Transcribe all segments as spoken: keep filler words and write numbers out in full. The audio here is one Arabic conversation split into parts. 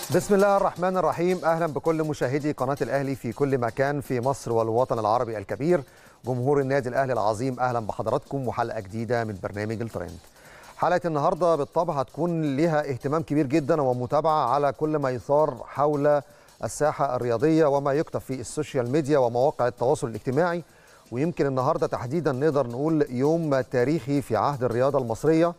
بسم الله الرحمن الرحيم. أهلا بكل مشاهدي قناة الأهلي في كل مكان في مصر والوطن العربي الكبير. جمهور النادي الأهلي العظيم، أهلا بحضراتكم وحلقة جديدة من برنامج الترند. حلقة النهاردة بالطبع هتكون لها اهتمام كبير جدا ومتابعة على كل ما يثار حول الساحة الرياضية وما يكتب في السوشيال ميديا ومواقع التواصل الاجتماعي. ويمكن النهاردة تحديدا نقدر نقول يوم تاريخي في عهد الرياضة المصرية،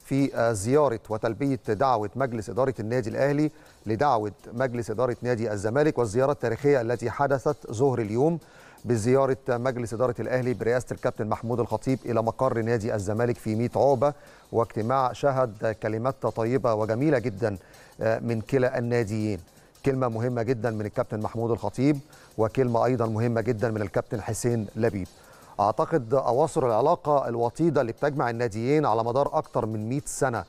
في زيارة وتلبية دعوة مجلس إدارة النادي الأهلي لدعوة مجلس إدارة نادي الزمالك، والزيارة التاريخية التي حدثت ظهر اليوم بزيارة مجلس إدارة الأهلي برئاسة الكابتن محمود الخطيب إلى مقر نادي الزمالك في ميت عقبة، واجتماع شهد كلمات طيبة وجميلة جدا من كلا الناديين. كلمة مهمة جدا من الكابتن محمود الخطيب، وكلمة أيضا مهمة جدا من الكابتن حسين لبيب. أعتقد أواصر العلاقة الوطيدة اللي بتجمع الناديين على مدار أكتر من مئة سنة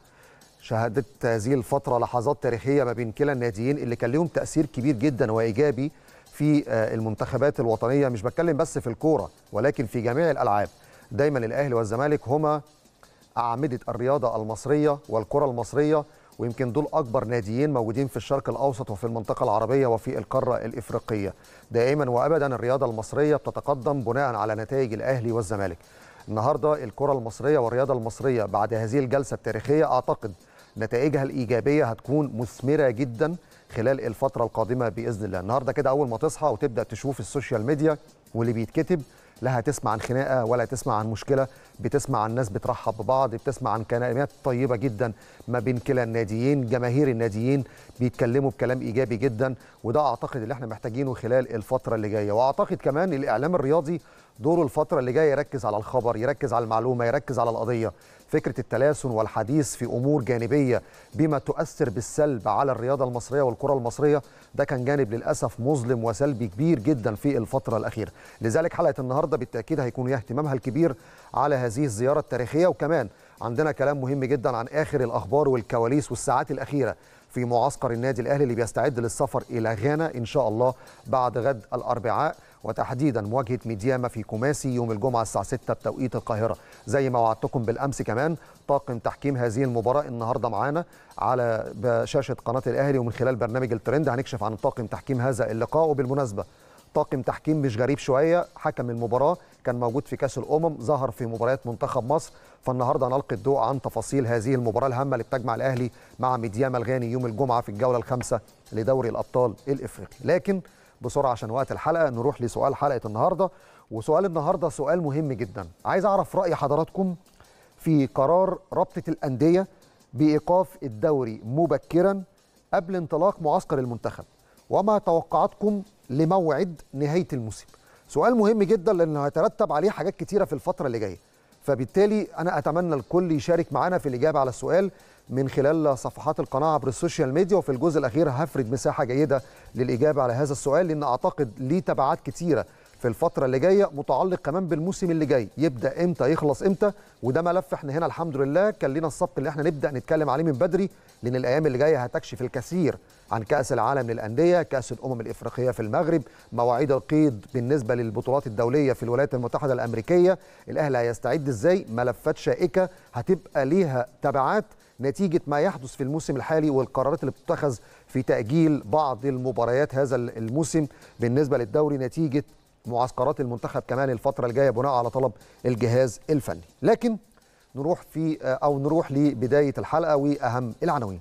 شهدت هذه الفترة لحظات تاريخية ما بين كلا الناديين اللي كان لهم تأثير كبير جدا وإيجابي في المنتخبات الوطنية. مش بتكلم بس في الكورة ولكن في جميع الألعاب. دايما الأهلي والزمالك هما أعمدة الرياضة المصرية والكرة المصرية، ويمكن دول أكبر ناديين موجودين في الشرق الأوسط وفي المنطقة العربية وفي القارة الإفريقية. دائما وأبدا الرياضة المصرية بتتقدم بناء على نتائج الأهلي والزمالك. النهاردة الكرة المصرية والرياضة المصرية بعد هذه الجلسة التاريخية أعتقد نتائجها الإيجابية هتكون مثمرة جدا خلال الفترة القادمة بإذن الله. النهاردة كده أول ما تصحى وتبدأ تشوف السوشيال ميديا واللي بيتكتب، لا هتسمع عن خناقه ولا تسمع عن مشكله، بتسمع عن ناس بترحب ببعض، بتسمع عن كلمات طيبه جدا ما بين كلا الناديين. جماهير الناديين بيتكلموا بكلام ايجابي جدا، وده اعتقد اللي احنا محتاجينه خلال الفتره اللي جايه. واعتقد كمان الاعلام الرياضي دوره الفتره اللي جايه يركز على الخبر، يركز على المعلومه، يركز على القضيه. فكره التلاسن والحديث في امور جانبيه بما تؤثر بالسلب على الرياضه المصريه والكره المصريه، ده كان جانب للاسف مظلم وسلبي كبير جدا في الفتره الاخيره. لذلك حلقه النهارده بالتاكيد هيكون ليها اهتمامها الكبير على هذه الزياره التاريخيه. وكمان عندنا كلام مهم جدا عن اخر الاخبار والكواليس والساعات الاخيره في معسكر النادي الاهلي اللي بيستعد للسفر الى غانا ان شاء الله بعد غد الاربعاء، وتحديدا مواجهه ميدياما في كوماسي يوم الجمعه الساعه ستة بتوقيت القاهره. زي ما وعدتكم بالامس كمان طاقم تحكيم هذه المباراه النهارده معانا على شاشه قناه الاهلي ومن خلال برنامج الترند هنكشف عن طاقم تحكيم هذا اللقاء. وبالمناسبه طاقم تحكيم مش غريب شويه، حكم المباراه كان موجود في كاس الامم، ظهر في مباريات منتخب مصر. فالنهارده هنلقي الضوء عن تفاصيل هذه المباراه الهامه اللي بتجمع الاهلي مع ميدياما الغاني يوم الجمعه في الجوله الخامسه لدوري الابطال الافريقي. لكن بسرعه عشان وقت الحلقه نروح لسؤال حلقه النهارده. وسؤال النهارده سؤال مهم جدا، عايز اعرف راي حضراتكم في قرار رابطه الانديه بايقاف الدوري مبكرا قبل انطلاق معسكر المنتخب، وما توقعاتكم لموعد نهايه الموسم. سؤال مهم جدا لانه هيترتب عليه حاجات كتيره في الفتره اللي جايه، فبالتالي انا اتمنى الكل يشارك معنا في الاجابه على السؤال من خلال صفحات القناه عبر السوشيال ميديا. وفي الجزء الاخير هفرد مساحه جيده للاجابه على هذا السؤال، لان اعتقد ليه تبعات كتيره في الفتره اللي جايه، متعلق كمان بالموسم اللي جاي يبدا امتى يخلص امتى. وده ملف احنا هنا الحمد لله كان لنا السبق اللي احنا نبدا نتكلم عليه من بدري، لان الايام اللي جايه هتكشف الكثير عن كاس العالم للانديه، كاس الامم الافريقيه في المغرب، مواعيد القيد بالنسبه للبطولات الدوليه في الولايات المتحده الامريكيه، الاهلي هيستعد ازاي، ملفات شائكه هتبقى ليها تبعات نتيجه ما يحدث في الموسم الحالي والقرارات اللي بتتخذ في تاجيل بعض المباريات هذا الموسم بالنسبه للدوري نتيجه معسكرات المنتخب كمان الفتره الجايه بناء على طلب الجهاز الفني. لكن نروح في او نروح لبدايه الحلقه واهم العناوين.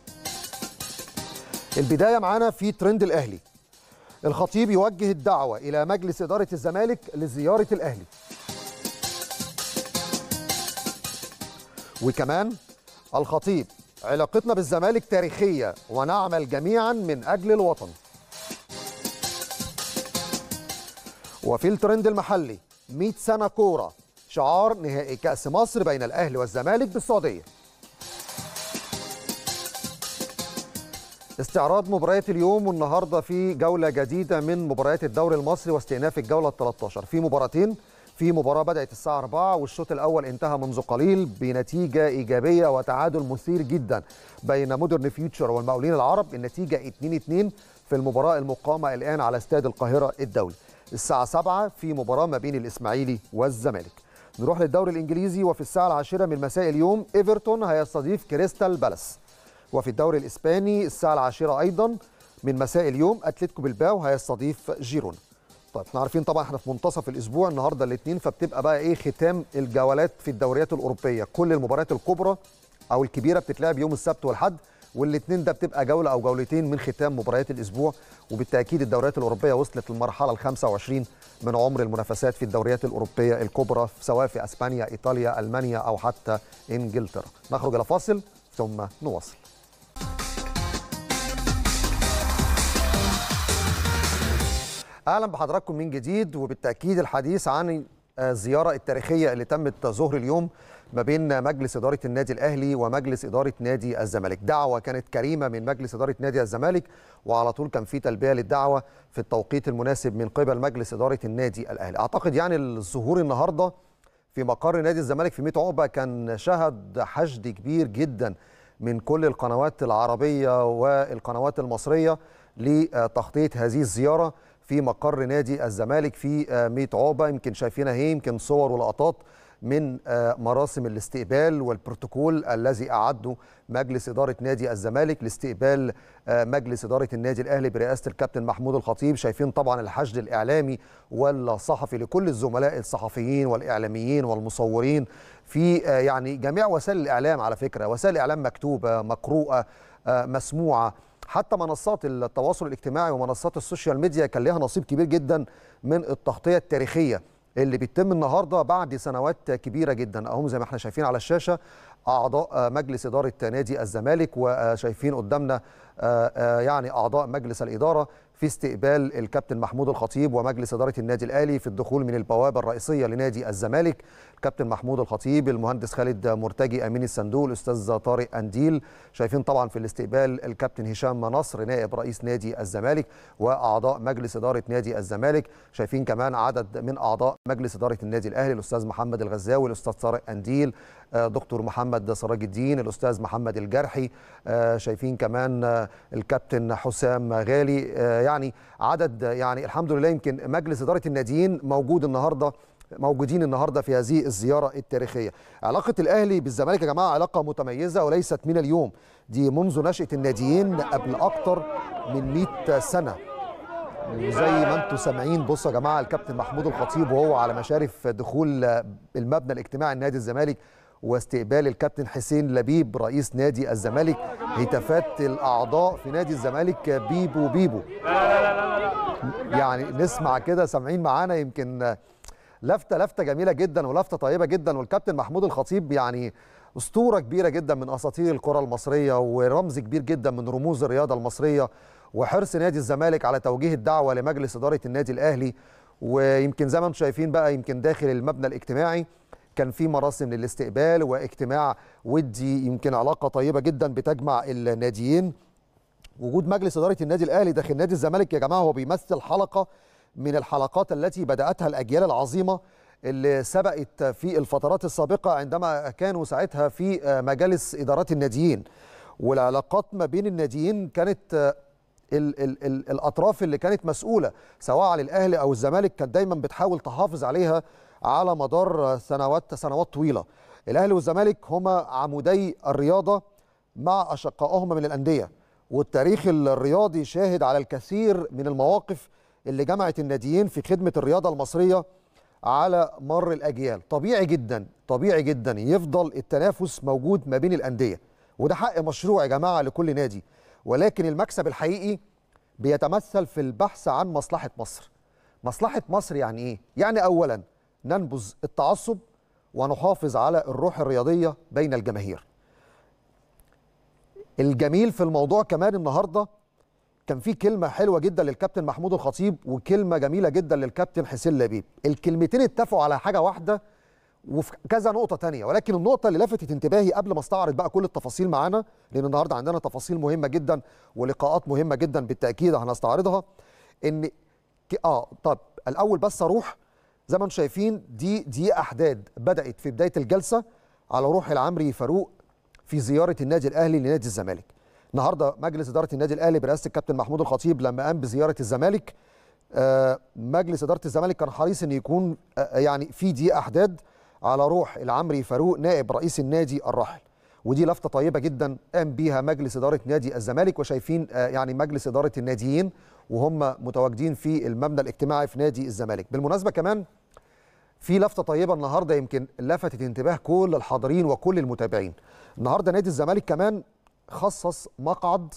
البدايه معانا في ترند الاهلي. الخطيب يوجه الدعوه الى مجلس اداره الزمالك لزياره الاهلي. وكمان الخطيب علاقتنا بالزمالك تاريخيه ونعمل جميعا من اجل الوطن. وفي الترند المحلي مئة سنة كورة، شعار نهائي كأس مصر بين الأهلي والزمالك بالسعودية. استعراض مباريات اليوم والنهارده في جولة جديدة من مباريات الدوري المصري واستئناف الجولة الثالثة عشر في مباراتين. في مباراة بدأت الساعة أربعة والشوط الأول انتهى منذ قليل بنتيجة إيجابية وتعادل مثير جدا بين مودرن فيوتشر والمقاولين العرب، النتيجة اتنين اتنين في المباراة المقامة الآن على استاد القاهرة الدولي. الساعة سبعة في مباراة ما بين الإسماعيلي والزمالك. نروح للدوري الإنجليزي وفي الساعة العاشرة من مساء اليوم إيفرتون هيستضيف كريستال بالاس. وفي الدوري الاسباني الساعه العاشره ايضا من مساء اليوم اتلتيكو بلباو هيستضيف جيرونا. طيب احنا عارفين طبعا احنا في منتصف الاسبوع النهارده الاثنين، فبتبقى بقى ايه ختام الجولات في الدوريات الاوروبيه. كل المباريات الكبرى او الكبيره بتتلعب يوم السبت والحد، والاثنين ده بتبقى جوله او جولتين من ختام مباريات الاسبوع. وبالتاكيد الدوريات الاوروبيه وصلت للمرحله ال خمسة وعشرين من عمر المنافسات في الدوريات الاوروبيه الكبرى، سواء في اسبانيا، ايطاليا، المانيا او حتى انجلترا. نخرج الى فاصل ثم نواصل. اهلا بحضراتكم من جديد، وبالتاكيد الحديث عن الزياره التاريخيه اللي تمت ظهر اليوم ما بين مجلس اداره النادي الاهلي ومجلس اداره نادي الزمالك. دعوه كانت كريمه من مجلس اداره نادي الزمالك، وعلى طول كان في تلبيه للدعوه في التوقيت المناسب من قبل مجلس اداره النادي الاهلي. اعتقد يعني الظهور النهارده في مقر نادي الزمالك في ميت عقبه كان شهد حشد كبير جدا من كل القنوات العربيه والقنوات المصريه لتغطيه هذه الزياره في مقر نادي الزمالك في ميت عقبه. يمكن شايفينها هي، يمكن صور ولقطات من مراسم الاستقبال والبروتوكول الذي أعده مجلس إدارة نادي الزمالك لاستقبال مجلس إدارة النادي الأهلي برئاسة الكابتن محمود الخطيب. شايفين طبعا الحشد الإعلامي والصحفي لكل الزملاء الصحفيين والإعلاميين والمصورين في يعني جميع وسائل الإعلام، على فكرة وسائل الإعلام مكتوبة مقروءة مسموعة، حتى منصات التواصل الاجتماعي ومنصات السوشيال ميديا كان لها نصيب كبير جدا من التغطية التاريخية اللي بيتم النهارده بعد سنوات كبيره جدا. اهم زي ما احنا شايفين على الشاشه اعضاء مجلس اداره نادي الزمالك، وشايفين قدامنا يعني اعضاء مجلس الاداره في استقبال الكابتن محمود الخطيب ومجلس اداره النادي الاهلي في الدخول من البوابه الرئيسيه لنادي الزمالك. الكابتن محمود الخطيب، المهندس خالد مرتجي امين الصندوق، الاستاذ طارق انديل. شايفين طبعا في الاستقبال الكابتن هشام نصر نائب رئيس نادي الزمالك واعضاء مجلس اداره نادي الزمالك. شايفين كمان عدد من اعضاء مجلس اداره النادي الاهلي، الاستاذ محمد الغزاوي، الاستاذ طارق انديل، دكتور محمد سراج الدين، الاستاذ محمد الجرحي. شايفين كمان الكابتن حسام غالي. يعني عدد يعني الحمد لله يمكن مجلس اداره الناديين موجود النهارده موجودين النهارده في هذه الزياره التاريخيه. علاقه الاهلي بالزمالك يا جماعه علاقه متميزه وليست من اليوم، دي منذ نشاه الناديين قبل اكتر من مئة سنه. وزي ما انتم سامعين بصوا يا جماعه الكابتن محمود الخطيب وهو على مشارف دخول المبنى الاجتماعي لنادي الزمالك واستقبال الكابتن حسين لبيب رئيس نادي الزمالك. هتافات الاعضاء في نادي الزمالك بيبو بيبو، يعني نسمع كده سامعين معانا يمكن لفته لفته جميله جدا ولفته طيبه جدا. والكابتن محمود الخطيب يعني اسطوره كبيره جدا من اساطير الكره المصريه ورمز كبير جدا من رموز الرياضه المصريه، وحرص نادي الزمالك على توجيه الدعوه لمجلس اداره النادي الاهلي. ويمكن زي ما انتم شايفين بقى يمكن داخل المبنى الاجتماعي كان في مراسم للاستقبال واجتماع ودي، يمكن علاقه طيبه جدا بتجمع الناديين. وجود مجلس اداره النادي الاهلي داخل نادي الزمالك يا جماعه هو بيمثل حلقه من الحلقات التي بداتها الاجيال العظيمه اللي سبقت في الفترات السابقه عندما كانوا ساعتها في مجالس ادارات الناديين. والعلاقات ما بين الناديين كانت ال ال ال الاطراف اللي كانت مسؤوله سواء على الاهلي او الزمالك كانت دايما بتحاول تحافظ عليها على مدار سنوات سنوات طويله. الاهلي والزمالك هما عمودي الرياضه مع اشقائهما من الانديه، والتاريخ الرياضي شاهد على الكثير من المواقف اللي جمعت الناديين في خدمه الرياضه المصريه على مر الاجيال. طبيعي جدا طبيعي جدا يفضل التنافس موجود ما بين الانديه، وده حق مشروع يا جماعه لكل نادي، ولكن المكسب الحقيقي بيتمثل في البحث عن مصلحه مصر. مصلحه مصر يعني ايه؟ يعني اولا ننبذ التعصب ونحافظ على الروح الرياضيه بين الجماهير. الجميل في الموضوع كمان النهارده كان في كلمه حلوه جدا للكابتن محمود الخطيب وكلمه جميله جدا للكابتن حسين لبيب. الكلمتين اتفقوا على حاجه واحده وفي كذا نقطه تانية، ولكن النقطه اللي لفتت انتباهي قبل ما استعرض بقى كل التفاصيل معانا، لان النهارده عندنا تفاصيل مهمه جدا ولقاءات مهمه جدا بالتاكيد هنستعرضها. ان اه طب الاول بس اروح زي ما انتم شايفين دي دي احداث بدات في بدايه الجلسه على روح العمري فاروق في زياره النادي الاهلي لنادي الزمالك. النهارده مجلس اداره النادي الاهلي برئاسه الكابتن محمود الخطيب لما قام بزياره الزمالك، آه مجلس اداره الزمالك كان حريص ان يكون آه يعني في دي احداث على روح العمري فاروق نائب رئيس النادي الراحل. ودي لفته طيبه جدا قام بيها مجلس اداره نادي الزمالك، وشايفين يعني مجلس اداره الناديين وهم متواجدين في المبنى الاجتماعي في نادي الزمالك. بالمناسبه كمان في لفته طيبه النهارده يمكن لفتت انتباه كل الحاضرين وكل المتابعين. النهارده نادي الزمالك كمان خصص مقعد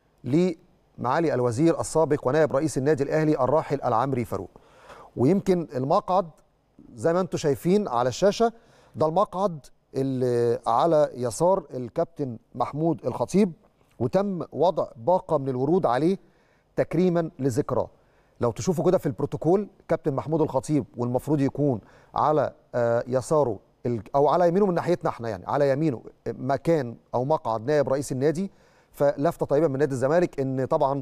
لمعالي الوزير السابق ونائب رئيس النادي الاهلي الراحل العمري فاروق. ويمكن المقعد زي ما انتم شايفين على الشاشه ده المقعد اللي على يسار الكابتن محمود الخطيب، وتم وضع باقه من الورود عليه تكريما لذكراه. لو تشوفوا كده في البروتوكول كابتن محمود الخطيب والمفروض يكون على يساره او على يمينه من ناحيتنا احنا، يعني على يمينه مكان او مقعد نائب رئيس النادي. فلفته طيبه من نادي الزمالك ان طبعا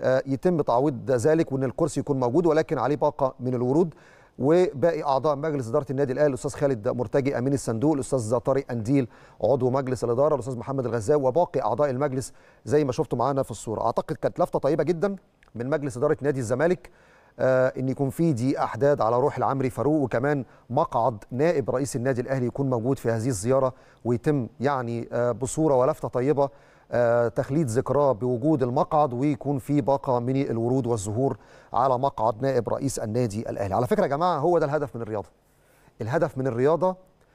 يتم تعويض ذلك وان الكرسي يكون موجود ولكن عليه باقه من الورود. وباقي اعضاء مجلس اداره النادي الاهلي الاستاذ خالد مرتجي امين الصندوق، الاستاذ طارق انديل عضو مجلس الاداره، الاستاذ محمد الغزاوي وباقي اعضاء المجلس زي ما شفتوا معانا في الصوره. اعتقد كانت لفته طيبه جدا من مجلس اداره نادي الزمالك آه ان يكون في دي احداد على روح العمري فاروق، وكمان مقعد نائب رئيس النادي الاهلي يكون موجود في هذه الزياره، ويتم يعني آه بصوره ولفته طيبه آه تخليد ذكراه بوجود المقعد، ويكون في باقه من الورود والزهور على مقعد نائب رئيس النادي الاهلي. على فكره يا جماعه هو ده الهدف من الرياضه. الهدف من الرياضه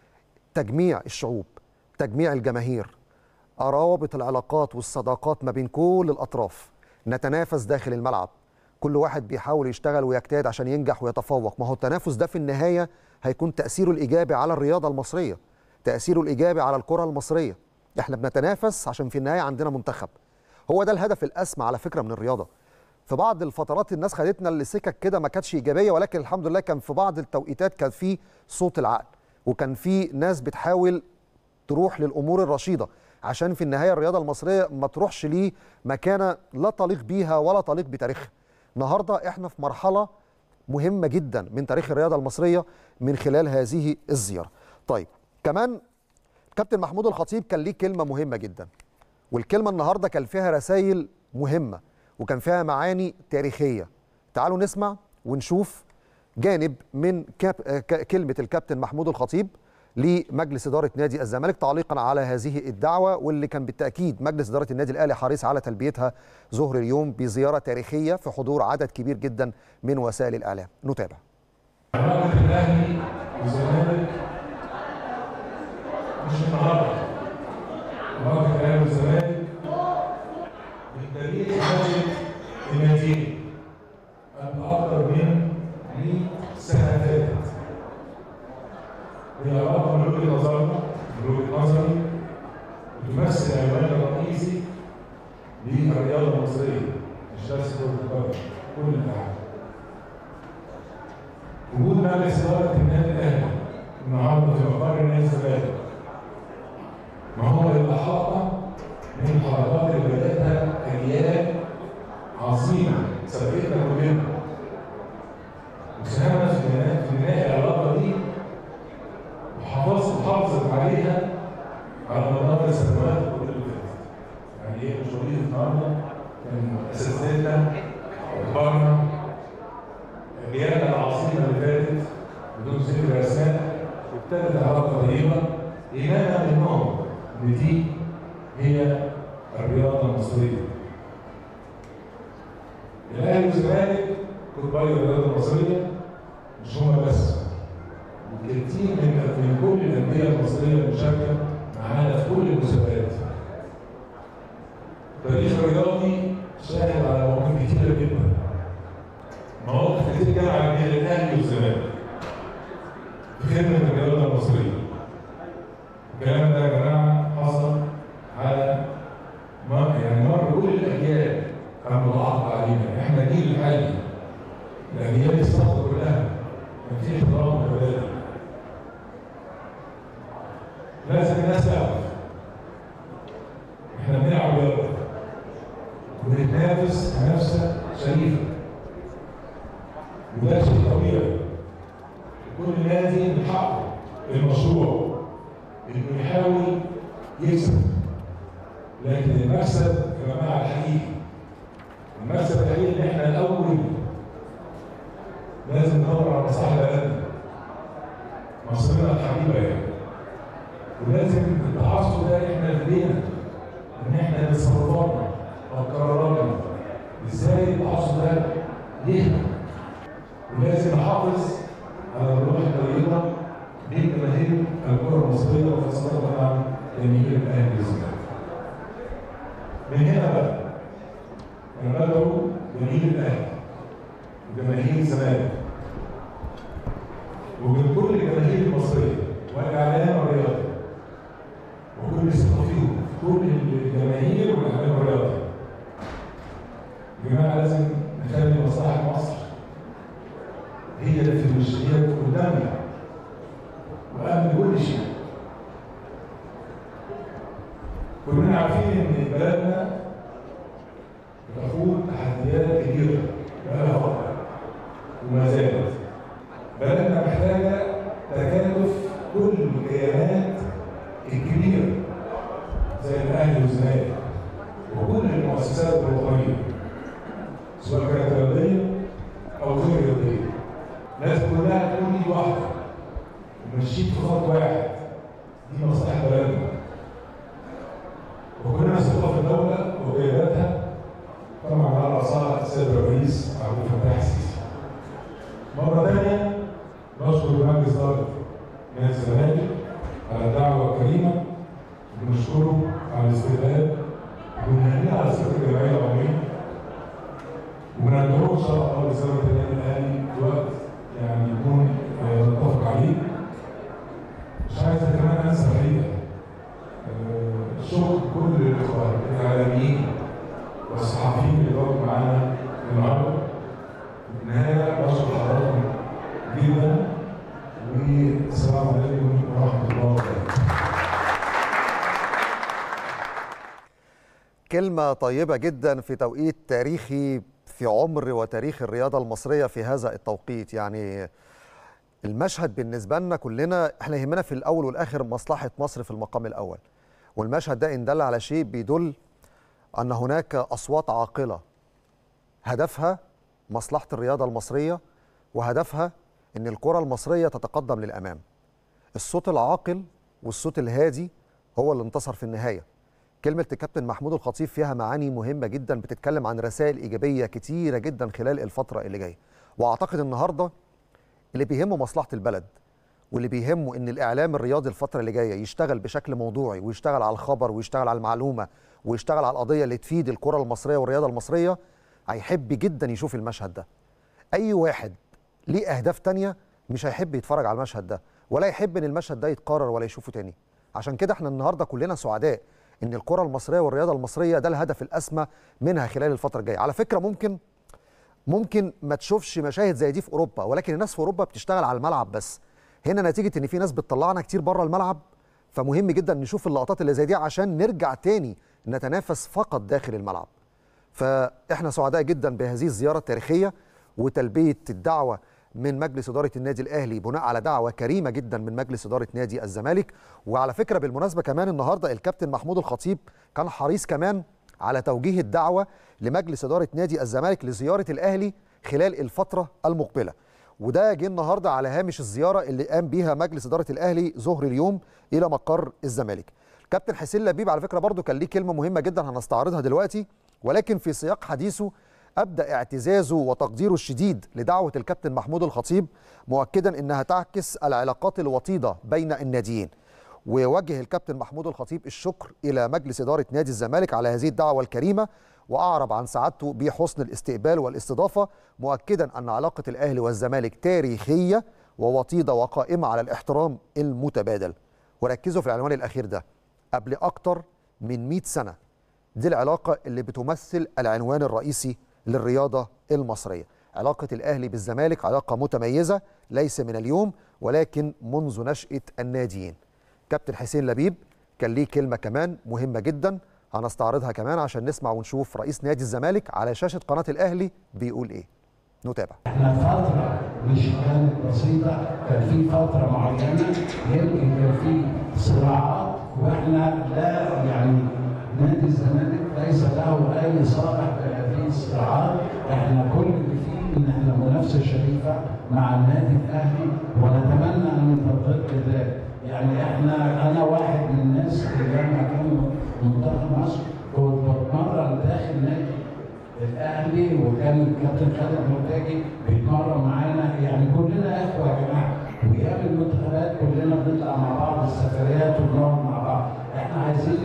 تجميع الشعوب، تجميع الجماهير، روابط العلاقات والصداقات ما بين كل الاطراف، نتنافس داخل الملعب، كل واحد بيحاول يشتغل ويجتهد عشان ينجح ويتفوق. ما هو التنافس ده في النهايه هيكون تاثيره الايجابي على الرياضه المصريه، تاثيره الايجابي على الكره المصريه. احنا بنتنافس عشان في النهايه عندنا منتخب. هو ده الهدف الاسمى على فكره من الرياضه. في بعض الفترات الناس خدتنا لسكك كده ما كانتش ايجابيه، ولكن الحمد لله كان في بعض التوقيتات كان في صوت العقل، وكان في ناس بتحاول تروح للامور الرشيده عشان في النهايه الرياضه المصريه ما تروحش لمكانه لا تليق بيها ولا تليق بتاريخها. النهارده احنا في مرحله مهمه جدا من تاريخ الرياضه المصريه من خلال هذه الزياره. طيب كمان كابتن محمود الخطيب كان ليه كلمه مهمه جدا، والكلمه النهارده كان فيها رسائل مهمه وكان فيها معاني تاريخيه. تعالوا نسمع ونشوف جانب من كلمه الكابتن محمود الخطيب لمجلس اداره نادي الزمالك تعليقا على هذه الدعوه، واللي كان بالتاكيد مجلس اداره النادي الاهلي حريص على تلبيتها ظهر اليوم بزياره تاريخيه في حضور عدد كبير جدا من وسائل الاعلام. نتابع. علاقه الاهلي والزمالك مش النهارده، علاقه الاهلي والزمالك بالتاريخ ماشيه الناديين قبل اكثر من مئة سنه فاتت. هي علاقه من وجهه نظرنا من وجهه نظري بتمثل العنوان الرئيسي للرياضه المصريه، مش بس كره القدم، كل العالم. وجود مجلس اداره النادي الاهلي النهارده في مقر نادي الزمالك ما هو الاحاطه من الحركات اللي بداتها اجيال عظيمه سبقتنا كلنا، وساهمت في بناء العلاقه دي وحافظت حافظت عليها على مدار السنوات اللي فاتت. يعني ايه مش وليد النهارده، كان اساتذتنا وكبارنا اجيالنا العظيمه اللي فاتت بدون ذكر اسماء، وابتدت علاقه طيبه ايمانا منهم ان دي هي الرياضه المصريه. الاهلي والزمالك كتباي الرياضه المصريه مش هما بس، وكتير من من كل الانديه المصريه المشاركه معانا في كل المسابقات. التاريخ الرياضي شاهد على مواقف كتيره جدا، مواقف كتير جمع بين الاهلي والزمالك في خدمه الرياضه المصريه. الكلام ده يا جماعه حصل على مر يعني مر كل الاجيال كان متعاقب علينا، احنا جيل حالي الاجيال السابقه كلها كان في احترام متبادل. لازم الناس تعرف احنا بنلعب رياضه وبنتنافس منافسه شريفه، وده شيء طبيعي. كل نادي من حقه المشروع انه يحاول يكسب، لكن المكسب يا جماعه الحقيقي، المكسب الحقيقي ان احنا الاول لازم ندور على مصالح بلدنا، مصرنا الحبيبه يعني. ولازم التعصب ده احنا الاهلي والزمالك. من هنا بقى انا بدعو جماهير الاهلي وجماهير الزمالك ومن كل الجماهير المصريه والاعلام الرياضي وكل الصحفيين كل الجماهير والاعلام الرياضي، يا جماعه لازم نخلي مصلحه مصر هي اللي في المشهيات قدامنا وقبل كل شيء. كلنا عارفين ان بلدنا بتخوض تحديات كبيره بقالها فتره وما زالت. بلدنا محتاجه تكاتف كل الكيانات الكبيره زي الاهلي والزمالك وكل المؤسسات الوطنيه سواء كانت رياضيه او غير رياضيه. لازم كلها تكون ايد واحده وماشيين في خط واحد، دي مصلحه بلدنا. وكلنا ثقه في الدوله وقياداتها، طبعا على راسها السيد الرئيس عبد الفتاح السيسي. مره ثانيه نشكر مجلس اداره نادي الزمالك على الدعوه الكريمه وبنشكره على الاستقبال وبنهنيه على ثقه الجمعيه العموميه وبندعوه ان شاء الله لزياره النادي الاهلي في وقت يعني يكون نتفق عليه. مش عايز كمان انسى الحقيقه شكر كل الاخوان الاعلاميين والصحفيين اللي بقوا معانا النهارده. في النهايه بشكر حضراتكم جدا والسلام عليكم ورحمه الله وبركاته. كلمة طيبة جدا في توقيت تاريخي في عمر وتاريخ الرياضة المصرية في هذا التوقيت. يعني المشهد بالنسبة لنا كلنا احنا يهمنا في الأول والآخر مصلحة مصر في المقام الأول، والمشهد ده إن دل على شيء بيدل أن هناك أصوات عاقلة هدفها مصلحة الرياضة المصرية وهدفها أن الكرة المصرية تتقدم للأمام. الصوت العاقل والصوت الهادي هو اللي انتصر في النهاية. كلمة الكابتن محمود الخطيب فيها معاني مهمة جدا بتتكلم عن رسائل إيجابية كتيرة جدا خلال الفترة اللي جاية. وأعتقد النهاردة اللي بيهمه مصلحة البلد واللي بيهمه إن الإعلام الرياضي الفترة اللي جاية يشتغل بشكل موضوعي ويشتغل على الخبر ويشتغل على المعلومة ويشتغل على القضية اللي تفيد الكرة المصرية والرياضة المصرية، هيحب جدا يشوف المشهد ده. أي واحد ليه أهداف تانية مش هيحب يتفرج على المشهد ده ولا يحب إن المشهد ده يتكرر ولا يشوفه تاني. عشان كده احنا النهاردة كلنا سعداء إن الكرة المصرية والرياضة المصرية ده الهدف الأسمى منها خلال الفترة الجاية. على فكرة ممكن ممكن ما تشوفش مشاهد زي دي في أوروبا، ولكن الناس في أوروبا بتشتغل على الملعب بس. هنا نتيجة إن في ناس بتطلعنا كتير بره الملعب، فمهم جدا نشوف اللقطات اللي زي دي عشان نرجع تاني نتنافس فقط داخل الملعب. فإحنا سعداء جدا بهذه الزيارة التاريخية وتلبية الدعوة من مجلس إدارة النادي الأهلي بناء على دعوة كريمة جدا من مجلس إدارة نادي الزمالك. وعلى فكرة بالمناسبة كمان النهاردة الكابتن محمود الخطيب كان حريص كمان على توجيه الدعوة لمجلس إدارة نادي الزمالك لزيارة الأهلي خلال الفترة المقبلة، وده جه النهاردة على هامش الزيارة اللي قام بيها مجلس إدارة الأهلي ظهر اليوم إلى مقر الزمالك. كابتن حسين لبيب على فكرة برضو كان ليه كلمة مهمة جدا هنستعرضها دلوقتي، ولكن في سياق حديثه أبدأ اعتزازه وتقديره الشديد لدعوة الكابتن محمود الخطيب، مؤكدا أنها تعكس العلاقات الوطيدة بين الناديين. ووجه الكابتن محمود الخطيب الشكر إلى مجلس إدارة نادي الزمالك على هذه الدعوة الكريمة، وأعرب عن سعادته بحسن الاستقبال والاستضافة، مؤكدا أن علاقة الأهلي والزمالك تاريخية ووطيدة وقائمة على الاحترام المتبادل. وركزوا في العنوان الأخير ده، قبل أكتر من مئة سنة دي العلاقة اللي بتمثل العنوان الرئيسي للرياضة المصرية. علاقة الأهلي بالزمالك علاقة متميزة ليس من اليوم ولكن منذ نشأة الناديين. كابتن حسين لبيب كان ليه كلمة كمان مهمة جدا هنستعرضها كمان عشان نسمع ونشوف رئيس نادي الزمالك على شاشة قناة الأهلي بيقول إيه. نتابع. احنا فترة مش كانت بسيطة، كان في فترة معينة يمكن كان في صراعات، واحنا لا يعني نادي الزمالك ليس له أي صالح بهذه الصراعات، احنا كل اللي فيه إن احنا منافسة شريفة مع النادي الأهلي ونتمنى أن تظل ذلك. يعني احنا أنا واحد من الناس اللي لما كانوا منتخب مصر كنت بتمرن داخل نادي الاهلي، وكان الكابتن خالد مرتجي بيتمرن معانا، يعني كلنا اخوه يا جماعه، وايام المنتخبات كلنا بنطلع مع بعض السفريات وبنقعد مع بعض. احنا عايزين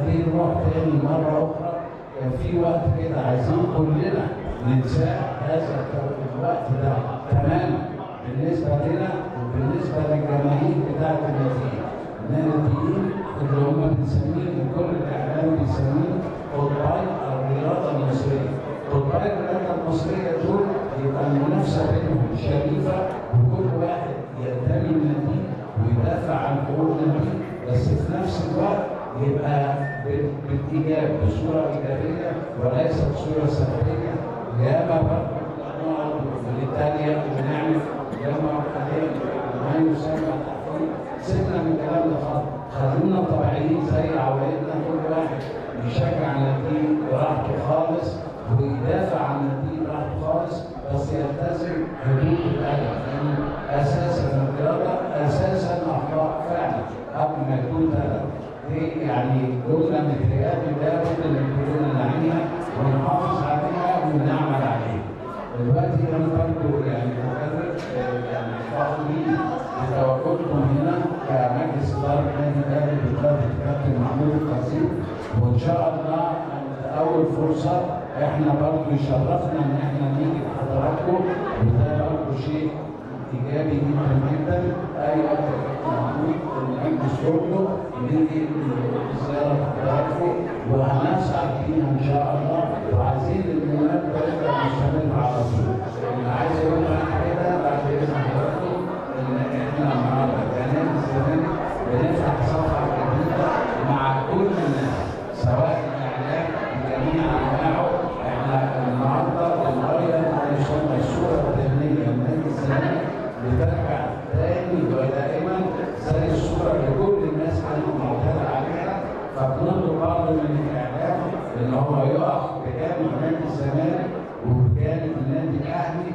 دي نروح تاني مره اخرى. كان في وقت كده عايزين كلنا ننساه هذا الوقت ده تماما بالنسبه لنا وبالنسبه للجماهير بتاعت الناديين. الناديين اللي هم بنسميهم كل الاعلام بيسميهم قطبي الرياضه المصريه. قطبي الرياضه المصريه دول يبقى المنافسه بينهم شريفه وكل واحد ينتمي لناديه ويدافع عن حقوق ناديه، بس في نفس الوقت يبقى بالايجاب بصوره ايجابيه وليست بصوره سلبيه. ياما برضه نقعد ونتريق ونعمل ياما حاليا ما يسمى تحقيق. سيبنا من الكلام ده خالص، خلونا طبيعيين زي عوايدنا، كل واحد يشجع ناديه براحته خالص ويدافع عن ناديه براحته خالص، بس يلتزم حدود الادب، لان اساسا الرياضه اساسا اخلاق فعلا قبل ما يكون ادب. دي يعني جمله متهيألي لابد ان كلنا نعيها ونحافظ عليها ونعمل عليها. دلوقتي انا برضه يعني بكرر يعني فخورين بتواجدكم هنا كمجلس اداره النادي الاهلي بقياده الكابتن محمود الخطيب، وان شاء الله عند اول فرصه احنا برضه يشرفنا ان احنا نيجي لحضراتكم، وده برضه شيء ايجابي جدا جدا. اي وقت يا كابتن محمود المجلس كله نيجي زياره لحضراتكم وهنسعد فيها ان شاء الله، وعايزين المناسبه تبقى مستمره على طول. اللي عايز يقول لك كده بعد اذن حضراتكم ان احنا النهارده كنادي الزمالك بنفتح صفحه جديده مع كل الناس سواء الاعلام بجميع انواعه. احنا النهارده بنغير ما يسمى الصوره الذهنيه لنادي الزمالك بترجع تاني ودائما زي الصوره اللي كل الناس كانت معتاده عليها. فبنطلب برضه من الاعلام ان هو يقف بجانب نادي الزمالك وبجانب النادي الاهلي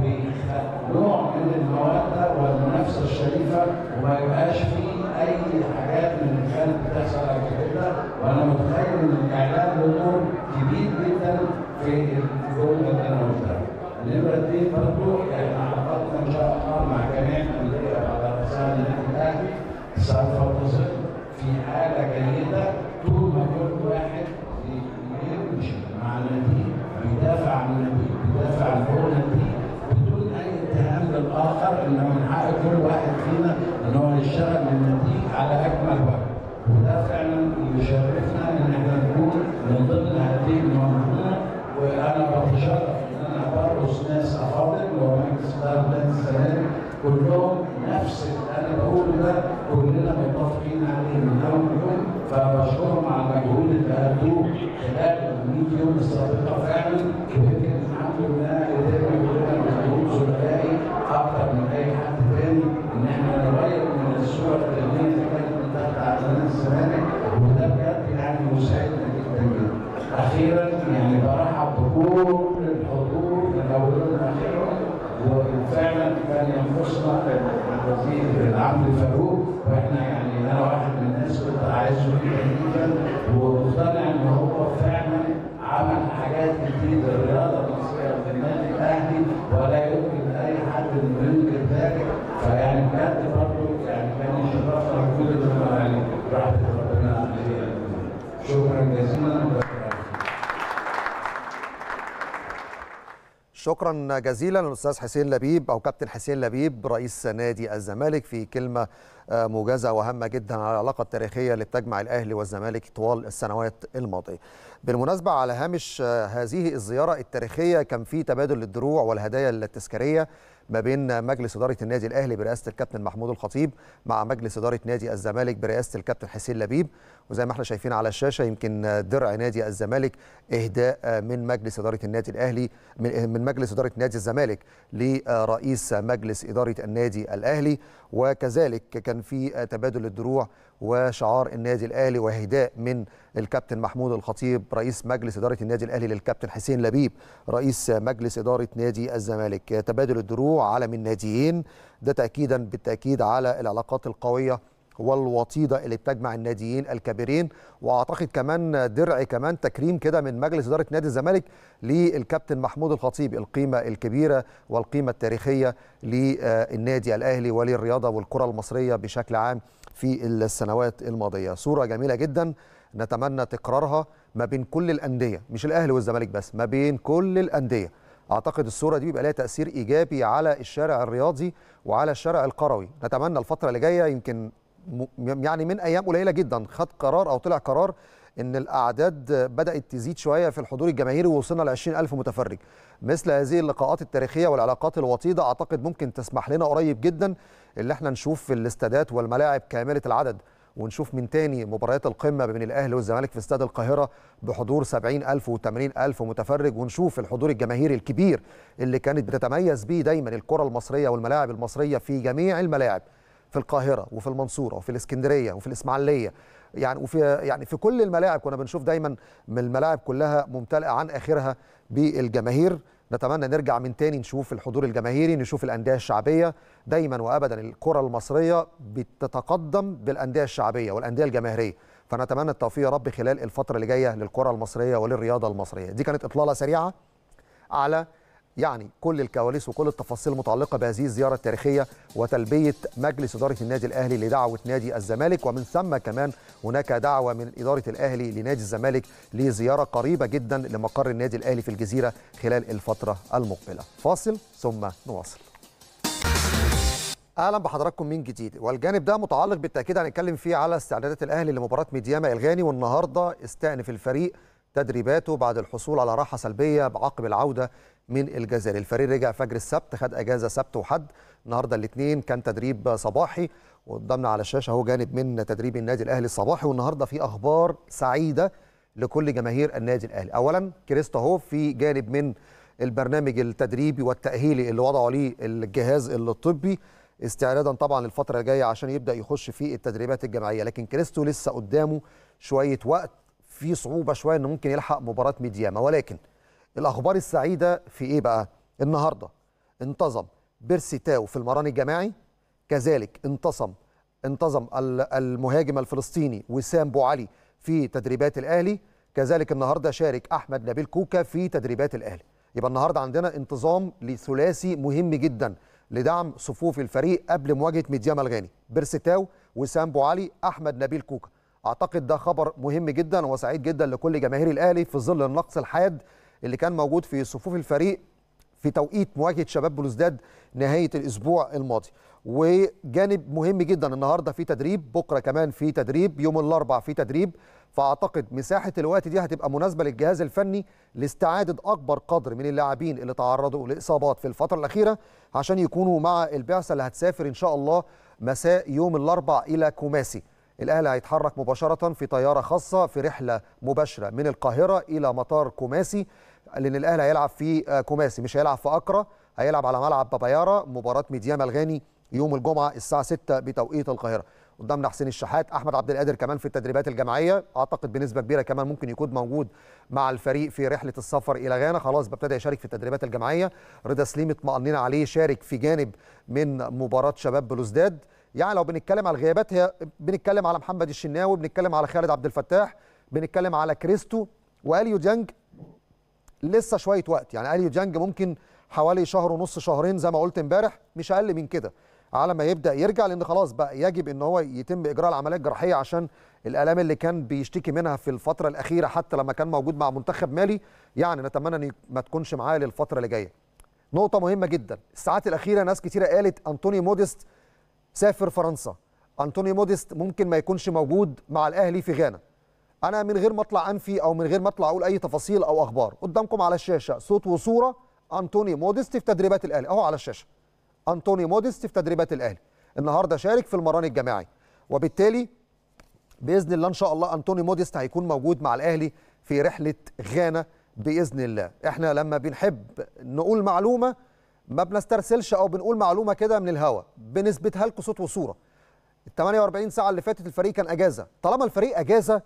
ويخلق نوع من الموده والمنافسه الشريفه، وما يبقاش فيه اي حاجات من اللي كانت بتحصل قبل كده. وانا متخيل ان الاعلام له دور كبير جدا في الجمله اللي انا قلتها. النمره اثنين برضه احنا علاقاتنا ان شاء الله مع جميع الانديه على رسائل النادي الاهلي سوف تظل في حاله جيده طول ما كل واحد يمشي مع النادي بيدافع عن النادي بيدافع عن حقوق النادي بدون اي اتهام للاخر، انما من حق كل واحد فينا ان هو يشتغل للنادي على اكمل وجه. وده فعلا يشرفنا ان احنا نكون من ضمن هذه المنظومه. وانا بتشرف ان انا برقص ناس افاضل ومجلس اداره نادي الزمالك كلهم نفس اللي انا بقوله ده كلنا متفقين عليه من اول يوم. فبشكرهم على المجهود اللي ادوه خلال ال مية يوم السابقه فعلا، ويمكن الحمد لله قدرنا كلنا بمجهود ثلاثي اكثر من اي حد تاني ان احنا نغير من الصوره الذهنيه اللي كانت بتاعت على نادي الزمالك، وده بجد يعني مساعدنا جدا جدا. اخيرا يعني برحب بكل الحضور من اولهم لاخرهم، وفعلا كان ينقصنا الوزير العم فاروق، واحنا يعني انا واحد من الناس كنت عايزه جدا جدا ومقتنع ان هو فعلا عمل حاجات كتير للرياضه المصريه وفي النادي الاهلي ولا يمكن اي حد انه ينكر ذلك. فيعني بجد برضه يعني كان يشرفنا بكل ده يعني رحمه ربنا عليه. شكرا جزيلا. شكرا جزيلا للاستاذ حسين لبيب او كابتن حسين لبيب رئيس نادي الزمالك في كلمه موجزه وهامه جدا على العلاقه التاريخيه اللي بتجمع الاهلي والزمالك طوال السنوات الماضيه. بالمناسبه على هامش هذه الزياره التاريخيه كان في تبادل للدروع والهدايا التذكاريه ما بين مجلس اداره النادي الاهلي برئاسه الكابتن محمود الخطيب مع مجلس اداره نادي الزمالك برئاسه الكابتن حسين لبيب. وزي ما احنا شايفين على الشاشه يمكن درع نادي الزمالك اهداء من مجلس اداره النادي الاهلي من مجلس اداره نادي الزمالك لرئيس مجلس اداره النادي الاهلي، وكذلك كان في تبادل الدروع وشعار النادي الاهلي واهداء من الكابتن محمود الخطيب رئيس مجلس اداره النادي الاهلي للكابتن حسين لبيب رئيس مجلس اداره نادي الزمالك. تبادل الدروع على من ناديين، ده تاكيدا بالتاكيد على العلاقات القويه والوطيده اللي بتجمع الناديين الكبيرين. واعتقد كمان درع كمان تكريم كده من مجلس اداره نادي الزمالك للكابتن محمود الخطيب، القيمه الكبيره والقيمه التاريخيه للنادي الاهلي وللرياضه والكره المصريه بشكل عام في السنوات الماضيه. صوره جميله جدا نتمنى تكرارها ما بين كل الانديه، مش الاهلي والزمالك بس، ما بين كل الانديه. اعتقد الصوره دي بيبقى لها تاثير ايجابي على الشارع الرياضي وعلى الشارع القروي. نتمنى الفتره اللي جايه، يمكن يعني من ايام قليله جدا خد قرار او طلع قرار ان الاعداد بدات تزيد شويه في الحضور الجماهيري ووصلنا ل عشرين ألف متفرج. مثل هذه اللقاءات التاريخيه والعلاقات الوطيده اعتقد ممكن تسمح لنا قريب جدا اللي احنا نشوف في الاستادات والملاعب كامله العدد، ونشوف من تاني مباريات القمه بين الاهلي والزمالك في استاد القاهره بحضور سبعين ألف وثمانين ألف متفرج، ونشوف الحضور الجماهيري الكبير اللي كانت بتتميز به دايما الكره المصريه والملاعب المصريه في جميع الملاعب، في القاهره وفي المنصوره وفي الاسكندريه وفي الاسماعيليه، يعني وفي يعني في كل الملاعب كنا بنشوف دايما من الملاعب كلها ممتلئه عن اخرها بالجماهير. نتمنى نرجع من تاني نشوف الحضور الجماهيري، نشوف الانديه الشعبيه. دايما وابدا الكره المصريه بتتقدم بالانديه الشعبيه والانديه الجماهيريه، فنتمنى التوفيق يا رب خلال الفتره اللي جايه للكره المصريه وللرياضه المصريه. دي كانت اطلاله سريعه على يعني كل الكواليس وكل التفاصيل المتعلقه بهذه الزياره التاريخيه وتلبيه مجلس اداره النادي الاهلي لدعوه نادي الزمالك، ومن ثم كمان هناك دعوه من اداره الاهلي لنادي الزمالك لزياره قريبه جدا لمقر النادي الاهلي في الجزيره خلال الفتره المقبله. فاصل ثم نواصل. اهلا بحضراتكم من جديد، والجانب ده متعلق بالتاكيد هنتكلم فيه على استعدادات الاهلي لمباراه ميدياما الغاني، والنهارده استأنف الفريق تدريباته بعد الحصول على راحه سلبيه بعقب العوده من الجزائر. الفريق رجع فجر السبت، خد اجازه سبت وحد، النهارده الاثنين كان تدريب صباحي، وقدامنا على الشاشه اهو جانب من تدريب النادي الاهلي الصباحي. والنهارده في اخبار سعيده لكل جماهير النادي الاهلي. اولا كريستا هو في جانب من البرنامج التدريبي والتاهيلي اللي وضعه ليه الجهاز الطبي استعدادا طبعا للفتره الجايه عشان يبدا يخش في التدريبات الجماعيه، لكن كريستو لسه قدامه شويه وقت، في صعوبه شويه انه ممكن يلحق مباراه ميدياما. ولكن الاخبار السعيده في ايه بقى؟ النهارده انتظم بيرسي تاو في المران الجماعي، كذلك انتصم انتظم المهاجم الفلسطيني وسام بو علي في تدريبات الاهلي، كذلك النهارده شارك احمد نبيل كوكا في تدريبات الاهلي. يبقى النهارده عندنا انتظام لثلاثي مهم جدا لدعم صفوف الفريق قبل مواجهه ميدياما الغاني، بيرسي تاو وسام بو علي احمد نبيل كوكا. اعتقد ده خبر مهم جدا وسعيد جدا لكل جماهير الاهلي في ظل النقص الحاد اللي كان موجود في صفوف الفريق في توقيت مواجهه شباب بلوزداد نهايه الاسبوع الماضي. وجانب مهم جدا النهارده في تدريب، بكره كمان في تدريب، يوم الاربعاء في تدريب، فاعتقد مساحه الوقت دي هتبقى مناسبه للجهاز الفني لاستعاده اكبر قدر من اللاعبين اللي تعرضوا لاصابات في الفتره الاخيره عشان يكونوا مع البعثه اللي هتسافر ان شاء الله مساء يوم الاربعاء الى كوماسي. الاهلي هيتحرك مباشره في طياره خاصه في رحله مباشره من القاهره الى مطار كوماسي، لان الاهلي هيلعب في كوماسي، مش هيلعب في اكرا، هيلعب على ملعب بابايارا مباراه ميدياما الغاني يوم الجمعه الساعه ستة بتوقيت القاهره. قدامنا حسين الشحات، احمد عبد القادر كمان في التدريبات الجماعيه، اعتقد بنسبه كبيره كمان ممكن يكون موجود مع الفريق في رحله السفر الى غانا، خلاص ببتدى يشارك في التدريبات الجماعيه. رضا سليم اطمأنين عليه شارك في جانب من مباراه شباب بلوزداد. يعني لو بنتكلم على الغيابات، هي بنتكلم على محمد الشناوي، بنتكلم على خالد عبد الفتاح، بنتكلم على كريستو واليو ديانج. لسه شويه وقت، يعني اليو ديانج ممكن حوالي شهر ونص شهرين زي ما قلت امبارح، مش اقل من كده على ما يبدا يرجع، لان خلاص بقى يجب ان هو يتم اجراء العمليات الجراحيه عشان الالام اللي كان بيشتكي منها في الفتره الاخيره حتى لما كان موجود مع منتخب مالي. يعني نتمنى ان ما تكونش معاه للفتره اللي جايه. نقطه مهمه جدا، الساعات الاخيره ناس كتيره قالت انطوني موديست سافر فرنسا، انطوني موديست ممكن ما يكونش موجود مع الاهلي في غانا. انا من غير ما اطلع انفي او من غير ما اطلع اقول اي تفاصيل او اخبار، قدامكم على الشاشه صوت وصوره انطوني موديست في تدريبات الاهلي اهو على الشاشه. انطوني موديست في تدريبات الاهلي النهارده شارك في المران الجماعي، وبالتالي باذن الله ان شاء الله انطوني موديست هيكون موجود مع الاهلي في رحله غانا باذن الله. احنا لما بنحب نقول معلومه ما بنسترسلش او بنقول معلومه كده من الهوا، بنثبتها لكم صوت وصوره. ال ثمانية وأربعين ساعه اللي فاتت الفريق كان اجازه، طالما الفريق اجازه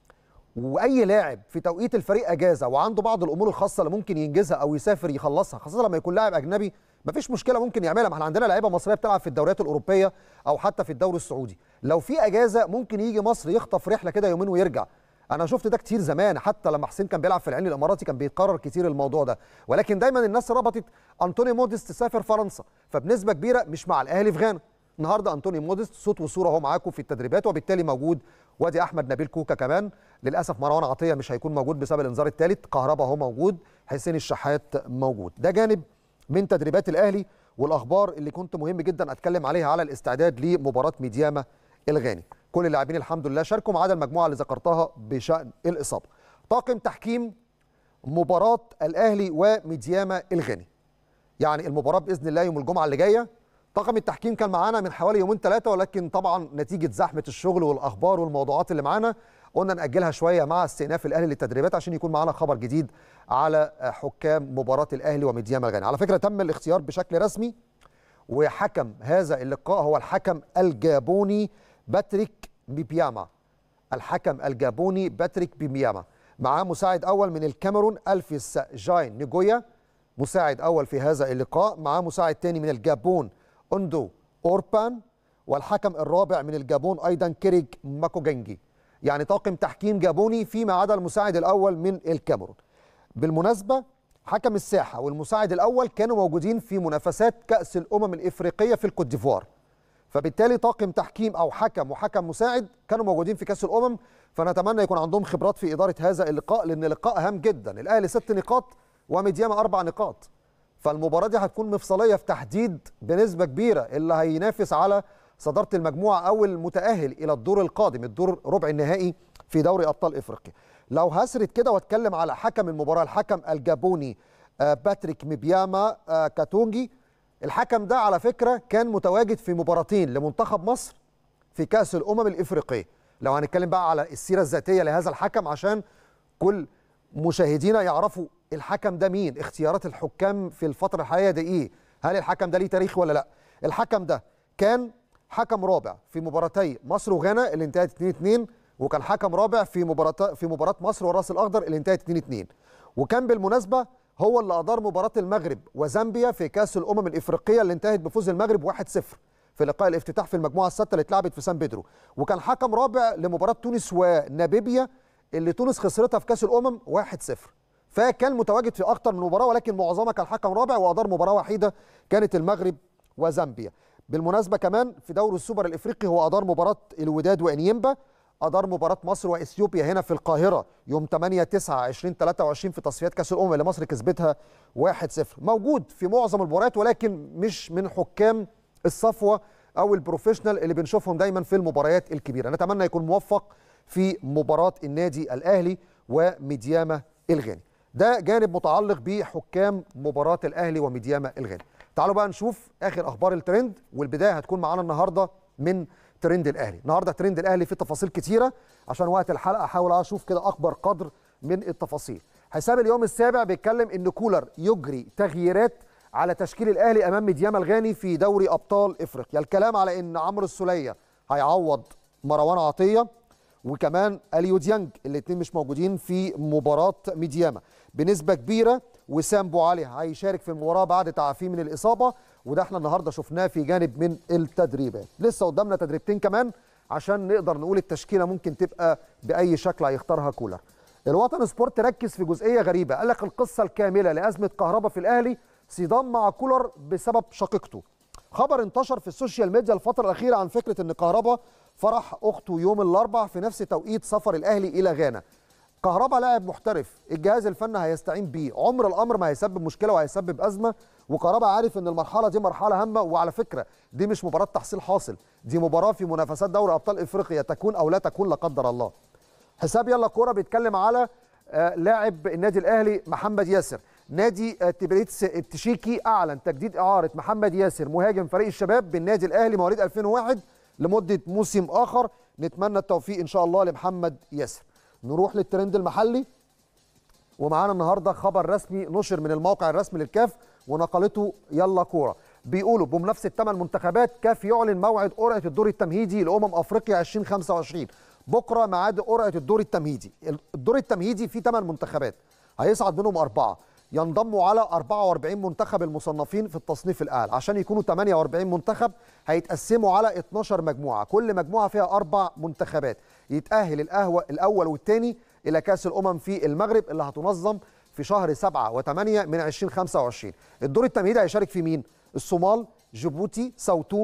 واي لاعب في توقيت الفريق اجازه وعنده بعض الامور الخاصه اللي ممكن ينجزها او يسافر يخلصها، خاصه لما يكون لاعب اجنبي مفيش مشكله ممكن يعملها، ما احنا عندنا لعيبه مصريه بتلعب في الدوريات الاوروبيه او حتى في الدوري السعودي، لو في اجازه ممكن يجي مصر يخطف رحله كده يومين ويرجع. انا شفت ده كتير زمان، حتى لما حسين كان بيلعب في العين الاماراتي كان بيتكرر كتير الموضوع ده، ولكن دايما الناس ربطت انطوني موديست سافر فرنسا، فبنسبه كبيره مش مع الاهلي في غانا، النهارده انطوني موديست صوت وصوره اهو معاكم في التدريبات، وبالتالي موجود. وادي احمد نبيل كوكا كمان، للاسف مروان عطيه مش هيكون موجود بسبب الانذار الثالث، كهربا اهو موجود، حسين الشحات موجود. ده جانب من تدريبات الاهلي والاخبار اللي كنت مهم جدا اتكلم عليها على الاستعداد لمباراه ميدياما الغاني. كل اللاعبين الحمد لله شاركوا ما عدا المجموعه اللي ذكرتها بشان الاصابه. طاقم تحكيم مباراه الاهلي وميدياما الغاني، يعني المباراه باذن الله يوم الجمعه اللي جايه. طاقم التحكيم كان معانا من حوالي يومين ثلاثه، ولكن طبعا نتيجه زحمه الشغل والاخبار والموضوعات اللي معانا قلنا ناجلها شويه مع استئناف الاهلي للتدريبات عشان يكون معانا خبر جديد على حكام مباراه الاهلي وميدياما الغاني. على فكره تم الاختيار بشكل رسمي، وحكم هذا اللقاء هو الحكم الجابوني باتريك بيبياما. الحكم الجابوني باتريك بيبياما معاه مساعد اول من الكاميرون الفيس جاين نيجويا، مساعد اول في هذا اللقاء. معاه مساعد ثاني من الجابون اوندو اوربان، والحكم الرابع من الجابون ايضا كيريج ماكوجنجي. يعني طاقم تحكيم جابوني فيما عدا المساعد الاول من الكاميرون. بالمناسبه حكم الساحه والمساعد الاول كانوا موجودين في منافسات كاس الامم الافريقيه في الكوت ديفوار، فبالتالي طاقم تحكيم او حكم وحكم مساعد كانوا موجودين في كاس الامم، فنتمنى يكون عندهم خبرات في اداره هذا اللقاء، لان اللقاء هام جدا. الاهلي ست نقاط وميدياما اربع نقاط، فالمباراه دي هتكون مفصليه في تحديد بنسبه كبيره اللي هينافس على صداره المجموعه او المتاهل الى الدور القادم، الدور ربع النهائي في دوري ابطال افريقيا. لو هسرد كده واتكلم على حكم المباراه، الحكم الجابوني باتريك ميبياما كاتونجي. الحكم ده على فكره كان متواجد في مباراتين لمنتخب مصر في كاس الامم الافريقيه. لو هنتكلم بقى على السيره الذاتيه لهذا الحكم عشان كل مشاهدينا يعرفوا الحكم ده مين، اختيارات الحكام في الفتره الحاليه دي ايه، هل الحكم ده ليه تاريخ ولا لا. الحكم ده كان حكم رابع في مباراتي مصر وغانا اللي انتهت اتنين اتنين، وكان حكم رابع في مباراه في مباراه مصر والراس الاخضر اللي انتهت اتنين اتنين، وكان بالمناسبه هو اللي ادار مباراه المغرب وزامبيا في كاس الامم الافريقيه اللي انتهت بفوز المغرب واحد صفر في لقاء الافتتاح في المجموعه السادسه اللي اتلعبت في سان بيدرو، وكان حكم رابع لمباراه تونس وناميبيا اللي تونس خسرتها في كاس الامم واحد صفر. فكان متواجد في اكثر من مباراه، ولكن معظمها كان حكم رابع وادار مباراه وحيده كانت المغرب وزامبيا. بالمناسبه كمان في دوري السوبر الافريقي هو ادار مباراه الوداد وانيمبا، ادار مباراه مصر واثيوبيا هنا في القاهره يوم تمانية تسعة ألفين وتلاتة وعشرين في تصفيات كاس الامم اللي مصر كسبتها واحد صفر. موجود في معظم المباريات، ولكن مش من حكام الصفوه او البروفيشنال اللي بنشوفهم دايما في المباريات الكبيره. نتمنى يكون موفق في مباراه النادي الاهلي وميدياما الغاني. ده جانب متعلق بحكام مباراه الاهلي وميدياما الغاني. تعالوا بقى نشوف اخر اخبار الترند، والبدايه هتكون معانا النهارده من ترند الاهلي. النهارده ترند الاهلي فيه تفاصيل كتيره، عشان وقت الحلقه احاول اشوف كده اكبر قدر من التفاصيل. حساب اليوم السابع بيتكلم ان كولر يجري تغييرات على تشكيل الاهلي امام ميدياما الغاني في دوري ابطال افريقيا. الكلام على ان عمرو السوليه هيعوض مروان عطيه، وكمان اليو ديانج، الاثنين مش موجودين في مباراه ميدياما بنسبه كبيره. وسام بو علي هيشارك في المباراه بعد تعافيه من الاصابه، وده احنا النهارده شفناه في جانب من التدريبات. لسه قدامنا تدريبتين كمان عشان نقدر نقول التشكيله ممكن تبقى باي شكل هيختارها كولر. الوطن سبورت ركز في جزئيه غريبه، قال لك القصه الكامله لازمه كهربا في الاهلي صدام مع كولر بسبب شقيقته. خبر انتشر في السوشيال ميديا الفتره الاخيره عن فكره ان كهربا فرح اخته يوم الاربعاء في نفس توقيت سفر الاهلي الى غانا. كهربا لاعب محترف، الجهاز الفني هيستعين بيه، عمر الامر ما هيسبب مشكله وهيسبب ازمه، وكهربا عارف ان المرحله دي مرحله هامه. وعلى فكره دي مش مباراه تحصيل حاصل، دي مباراه في منافسات دوري ابطال افريقيا تكون او لا تكون لا قدر الله. حساب يلا كوره بيتكلم على آه لاعب النادي الاهلي محمد ياسر. نادي آه تبريتس التشيكي اعلن تجديد اعاره محمد ياسر مهاجم فريق الشباب بالنادي الاهلي مواليد ألفين وواحد لمده موسم اخر. نتمنى التوفيق ان شاء الله لمحمد ياسر. نروح للترند المحلي، ومعانا النهارده خبر رسمي نشر من الموقع الرسمي للكاف ونقلته يلا كوره. بيقولوا بمنافسه ثمان منتخبات كاف يعلن موعد قرعه الدور التمهيدي لامم افريقيا ألفين وخمسة وعشرين. بكره ميعاد قرعه الدور التمهيدي. الدور التمهيدي فيه ثمان منتخبات هيصعد منهم اربعه، ينضموا على أربعة وأربعين منتخب المصنفين في التصنيف الاعلى. عشان يكونوا ثمانية وأربعين منتخب هيتقسموا على اتناشر مجموعه، كل مجموعه فيها اربع منتخبات. يتاهل القهوه الاول والثاني الى كاس الامم في المغرب اللي هتنظم في شهر سبعة وثمانية من ألفين وخمسة وعشرين. الدور التمهيدي هيشارك فيه مين؟ الصومال، جيبوتي، ساو تومي،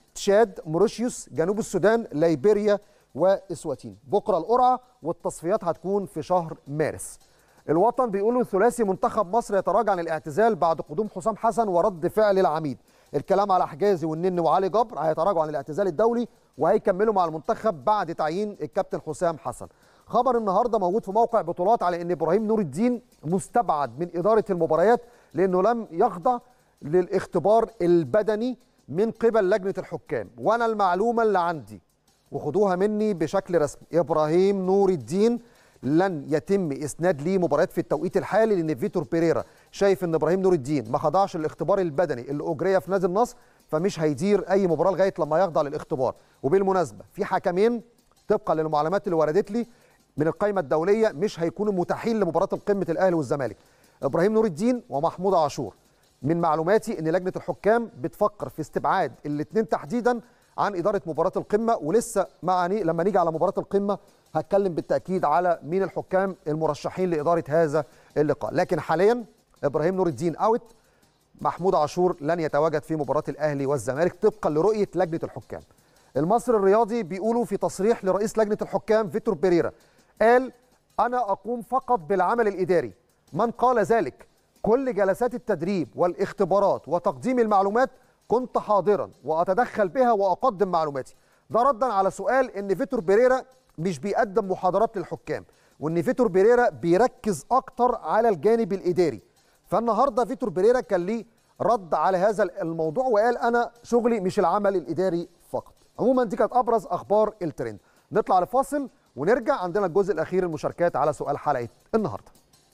تشاد، موريشيوس، جنوب السودان، ليبيريا واسواتين. بكره القرعه والتصفيات هتكون في شهر مارس. الوطن بيقولوا ثلاثي منتخب مصر يتراجع عن الاعتزال بعد قدوم حسام حسن ورد فعل العميد. الكلام على حجازي والنني وعلي جبر هيتراجعوا عن الاعتزال الدولي وهيكملوا مع المنتخب بعد تعيين الكابتن حسام حسن. خبر النهارده موجود في موقع بطولات على ان ابراهيم نور الدين مستبعد من اداره المباريات لانه لم يخضع للاختبار البدني من قبل لجنه الحكام. وانا المعلومه اللي عندي وخدوها مني بشكل رسمي، ابراهيم نور الدين لن يتم اسناد ليه مباريات في التوقيت الحالي لان فيتور بيريرا شايف ان ابراهيم نور الدين ما خضعش للاختبار البدني اللي اجري في نادي النصر، فمش هيدير اي مباراه لغايه لما يخضع للاختبار. وبالمناسبه في حكمين طبقا للمعلومات اللي وردت لي من القائمه الدوليه مش هيكونوا متاحين لمباراه القمه الاهلي والزمالك، ابراهيم نور الدين ومحمود عاشور. من معلوماتي ان لجنه الحكام بتفكر في استبعاد الاثنين تحديدا عن اداره مباراه القمه، ولسه معني لما نيجي على مباراه القمه هتكلم بالتاكيد على مين الحكام المرشحين لاداره هذا اللقاء. لكن حاليا ابراهيم نور الدين اوت، محمود عاشور لن يتواجد في مباراه الاهلي والزمالك طبقا لرؤيه لجنه الحكام. المصري الرياضي بيقولوا في تصريح لرئيس لجنه الحكام فيتور بيريرا، قال انا اقوم فقط بالعمل الاداري. من قال ذلك؟ كل جلسات التدريب والاختبارات وتقديم المعلومات كنت حاضرا واتدخل بها واقدم معلوماتي. ده ردا على سؤال ان فيتور بيريرا مش بيقدم محاضرات للحكام وان فيتور بيريرا بيركز اكتر على الجانب الاداري. فالنهارده فيتور بيريرا كان ليه رد على هذا الموضوع وقال انا شغلي مش العمل الاداري فقط. عموما دي كانت ابرز اخبار الترند. نطلع لفاصل ونرجع عندنا الجزء الاخير المشاركات على سؤال حلقه النهارده.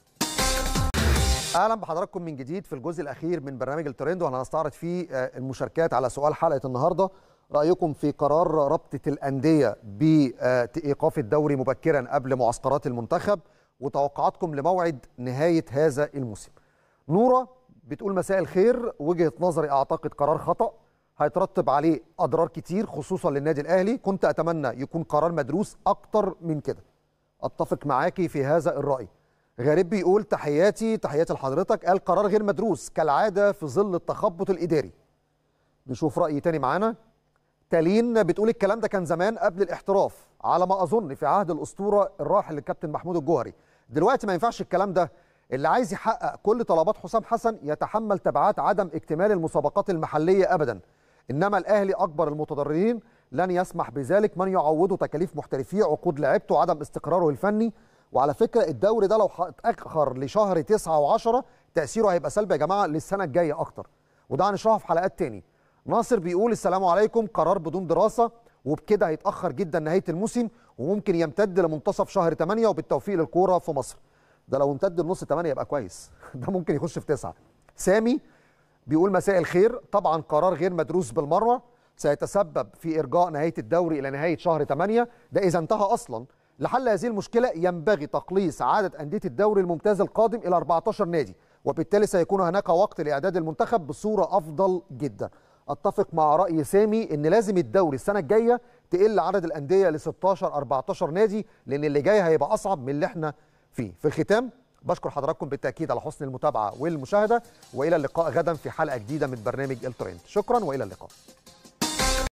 اهلا بحضراتكم من جديد في الجزء الاخير من برنامج الترند وهنستعرض فيه المشاركات على سؤال حلقه النهارده. رايكم في قرار رابطه الانديه بايقاف الدوري مبكرا قبل معسكرات المنتخب وتوقعاتكم لموعد نهايه هذا الموسم. نوره بتقول مساء الخير، وجهه نظري اعتقد قرار خطا هيترتب عليه اضرار كتير خصوصا للنادي الاهلي، كنت اتمنى يكون قرار مدروس اكتر من كده. اتفق معاكي في هذا الراي. غريب بيقول تحياتي تحياتي لحضرتك، قال قرار غير مدروس كالعاده في ظل التخبط الاداري. نشوف راي تاني معانا. تالين بتقول الكلام ده كان زمان قبل الاحتراف على ما اظن في عهد الاسطوره الراحل الكابتن محمود الجوهري، دلوقتي ما ينفعش الكلام ده. اللي عايز يحقق كل طلبات حسام حسن يتحمل تبعات عدم اكتمال المسابقات المحليه ابدا، انما الاهلي اكبر المتضررين لن يسمح بذلك. من يعوضه تكاليف محترفيه، عقود لعيبته، وعدم استقراره الفني. وعلى فكره الدوري ده لو اتاخر لشهر تسعة وعشرة تاثيره هيبقى سلبي يا جماعه للسنه الجايه اكتر، وده هنشرحه في حلقات تاني. ناصر بيقول السلام عليكم، قرار بدون دراسه وبكده هيتاخر جدا نهايه الموسم وممكن يمتد لمنتصف شهر ثمانية وبالتوفيق للكوره في مصر. ده لو امتد لنص ثمانية يبقى كويس ده ممكن يخش في تسعة. سامي بيقول مساء الخير، طبعا قرار غير مدروس بالمره سيتسبب في ارجاء نهايه الدوري الى نهايه شهر ثمانية، ده اذا انتهى اصلا. لحل هذه المشكله ينبغي تقليص عدد انديه الدوري الممتاز القادم الى أربعة عشر نادي، وبالتالي سيكون هناك وقت لاعداد المنتخب بصوره افضل جدا. اتفق مع راي سامي ان لازم الدوري السنه الجايه تقل عدد الانديه ل ستاشر أربعة عشر نادي، لان اللي جاي هيبقى اصعب من اللي احنا فيه. في الختام بشكر حضراتكم بالتاكيد على حسن المتابعه والمشاهده، والى اللقاء غدا في حلقه جديده من برنامج الترند. شكرا والى اللقاء.